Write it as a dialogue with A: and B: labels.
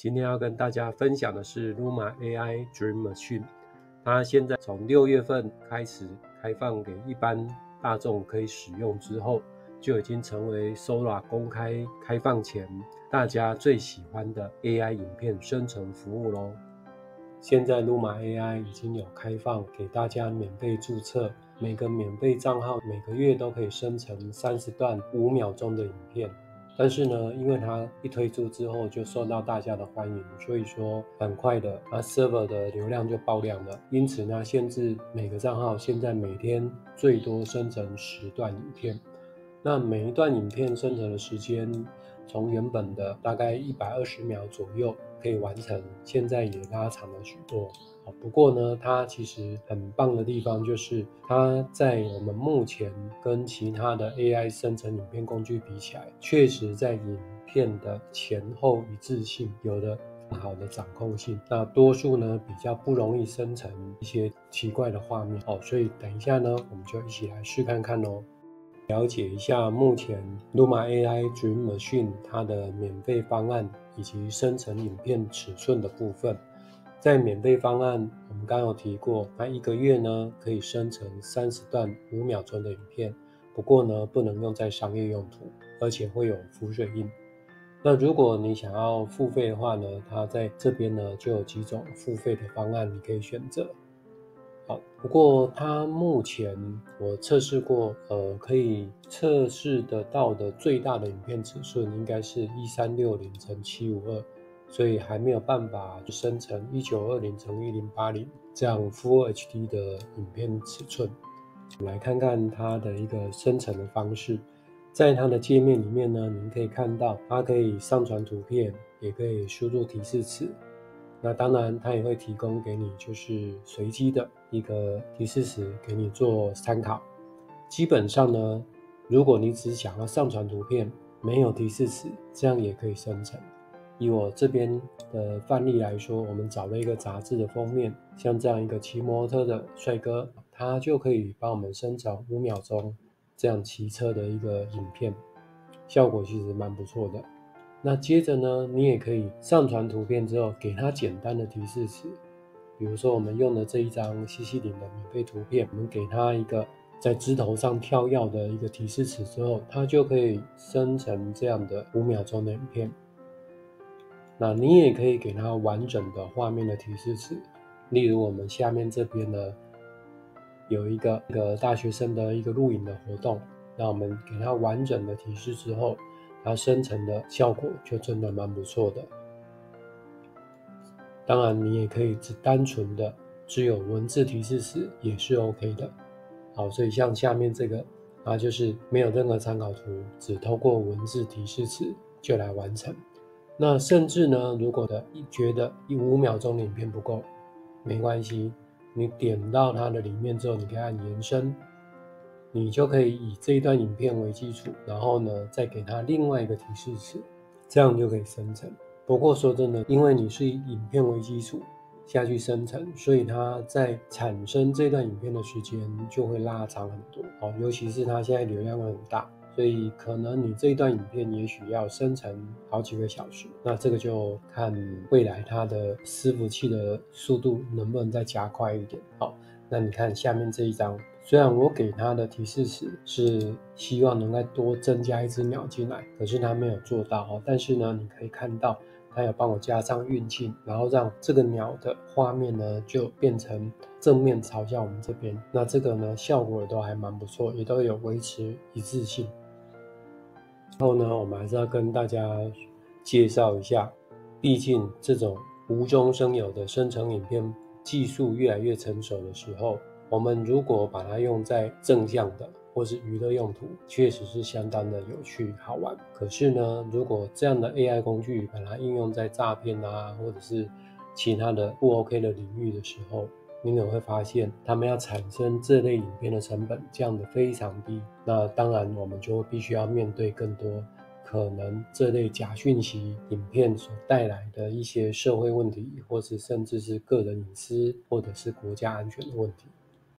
A: 今天要跟大家分享的是 Luma AI Dream Machine， 它现在从6月份开始开放给一般大众可以使用之后，就已经成为 Sora 公开开放前大家最喜欢的 AI 影片生成服务咯。现在 Luma AI 已经有开放给大家免费注册，每个免费账号每个月都可以生成30段5秒钟的影片。但是呢，因为它一推出之后就受到大家的欢迎，所以说很快的它 server 的流量就爆量了。因此呢，限制每个账号现在每天最多生成10段影片。那每一段影片生成的时间从原本的大概120秒左右可以完成，现在也拉长了许多。不过呢，它其实很棒的地方就是它在我们目前跟其他的 AI 生成影片工具比起来，确实在影片的前后一致性有了更好的掌控性。那多数呢比较不容易生成一些奇怪的画面所以等一下呢，我们就一起来试看看咯。了解一下目前 Luma AI Dream Machine 它的免费方案以及生成影片尺寸的部分。在免费方案，我们刚刚有提过，它1个月呢可以生成30段5秒钟的影片，不过呢不能用在商业用途，而且会有浮水印。那如果你想要付费的话呢，它在这边呢就有几种付费的方案你可以选择。不过它目前我测试过，可以测试得到的最大的影片尺寸应该是1360×752，所以还没有办法生成1920×1080这样 Full HD 的影片尺寸。我们来看看它的一个生成的方式。在它的界面里面呢，您可以看到它可以上传图片，也可以输入提示词。那当然它也会提供给你就是随机的一个提示词给你做参考。基本上呢，如果你只想要上传图片没有提示词，这样也可以生成。以我这边的范例来说，我们找了一个杂志的封面，像这样一个骑摩托车的帅哥，他就可以帮我们生成5秒钟这样骑车的一个影片，效果其实蛮不错的。那接着呢，你也可以上传图片之后给它简单的提示词，比如说我们用的这一张西西里的免费图片，我们给它一个在枝头上跳跃的一个提示词之后，它就可以生成这样的5秒钟的影片。那你也可以给它完整的画面的提示词，例如我们下面这边呢有一个大学生的一个录影的活动，那我们给它完整的提示之后，它生成的效果就真的蛮不错的。当然你也可以单纯的只有文字提示词也是 OK 的。所以像下面这个它就是没有任何参考图，只透过文字提示词就来完成。那甚至呢，如果觉得5秒钟的影片不够，没关系，你点到它的里面之后，你可以按延伸，你就可以以这一段影片为基础，然后呢再给它另外一个提示词，这样就可以生成。不过说真的，因为你是以影片为基础下去生成，所以它在产生这段影片的时间就会拉长很多尤其是它现在流量很大，所以可能你这一段影片也许要生成好几个小时，那这个就看未来它的伺服器的速度能不能再加快一点。那你看下面这一张，虽然我给它的提示词是希望能再多增加1只鸟进来，可是它没有做到但是呢，你可以看到它有帮我加上运镜，然后让这个鸟的画面呢就变成正面朝向我们这边。那这个呢效果都还蛮不错，也都有维持一致性。然后呢，我们还是要跟大家介绍一下，毕竟这种无中生有的生成影片技术越来越成熟的时候，我们如果把它用在正向的或是娱乐用途，确实是相当的有趣好玩。可是呢，如果这样的 AI 工具把它应用在诈骗或者是其他的不 OK 的领域的时候，你可能会发现他们要产生这类影片的成本降得非常低。那当然我们就必须要面对更多可能这类假讯息影片所带来的一些社会问题，或是甚至是个人隐私或者是国家安全的问题。